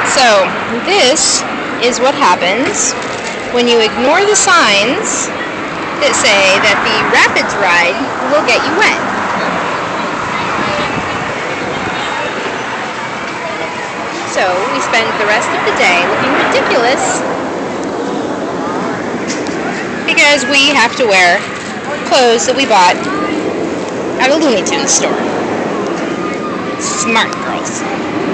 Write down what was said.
So, this is what happens when you ignore the signs that say that the Rapids ride will get you wet. So, we spend the rest of the day looking ridiculous because we have to wear clothes that we bought at a Looney Tunes store. Smart girls.